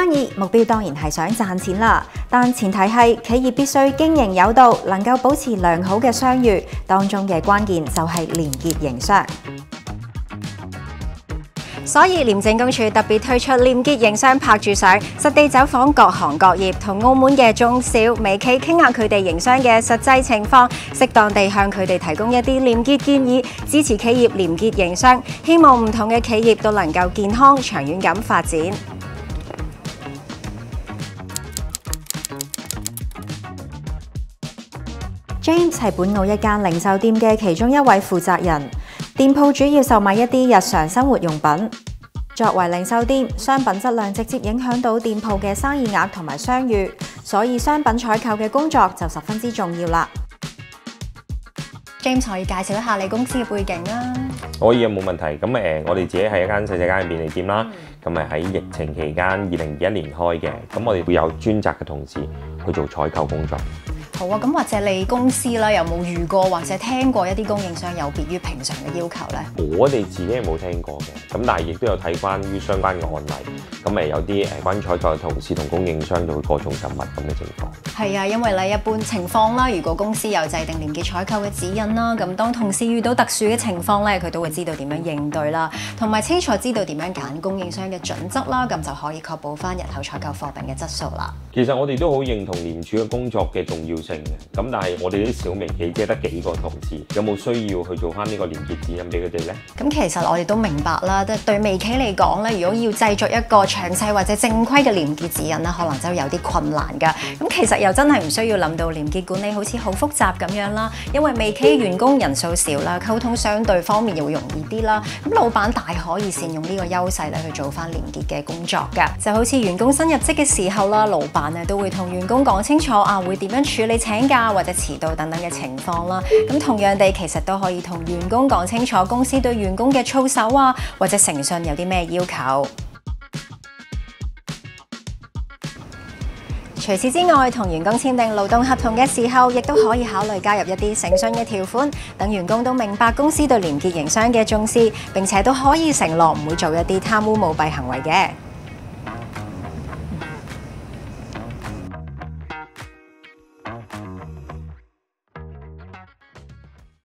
生意，目標當然係想賺錢啦，但前提係企業必須經營有道，能夠保持良好嘅商譽，當中嘅關鍵就係廉潔營商。所以廉政公署特別推出廉潔營商拍住上，實地走訪各行各業，同澳門嘅中小微企傾下佢哋營商嘅實際情況，適當地向佢哋提供一啲廉潔建議，支持企業廉潔營商，希望唔同嘅企業都能夠健康長遠咁發展。James 係本澳一間零售店嘅其中一位負責人，店鋪主要售賣一啲日常生活用品。作為零售店，商品質量直接影響到店鋪嘅生意額同埋商譽，所以商品採購嘅工作就十分之重要啦。James 可以介紹一下你公司嘅背景啦。 可以啊，冇問題。咁我哋自己係一間細細間嘅便利店啦。咁喺疫情期間，2021年開嘅。咁我哋會有專責嘅同事去做採購工作。 好啊，咁或者你公司啦，有冇遇過或者聽過一啲供應商有別於平常嘅要求呢？ 我哋自己係冇聽過嘅，咁但係亦都有睇關於相關嘅案例。咁有啲關於採購嘅同事同供應商就會過重實物咁嘅情況。 係啊，因為咧一般情況啦，如果公司有制定廉潔採購嘅指引啦，咁當同事遇到特殊嘅情況咧，佢都會知道點樣應對啦，同埋清楚知道點樣揀供應商嘅準則啦，咁就可以確保翻日後採購貨品嘅質素啦。 其實我哋都好認同廉署嘅工作嘅重要性嘅，咁但係我哋啲小微企即係得幾個同事，有冇需要去做翻呢個廉潔指引俾佢哋呢？ 咁其實我哋都明白啦，對微企嚟講咧，如果要製作一個詳細或者正規嘅廉潔指引啦，可能就有啲困難㗎。咁其實又真係唔需要諗到廉潔管理好似好複雜咁樣啦，因為微企員工人數少啦，溝通相對方面又會容易啲啦。咁老闆大可以善用呢個優勢咧去做翻廉潔嘅工作㗎。就好似員工新入職嘅時候啦，老闆咧都會同員工講清楚會點樣處理請假或者遲到等等嘅情況啦。咁同樣地，其實都可以同員工講清楚公司對員工嘅操守或者誠信有啲咩要求。除此之外，同員工簽訂勞動合同嘅時候，亦都可以考慮加入一啲誠信嘅條款，等員工都明白公司對廉潔營商嘅重視，並且都可以承諾唔會做一啲貪污舞弊行為嘅。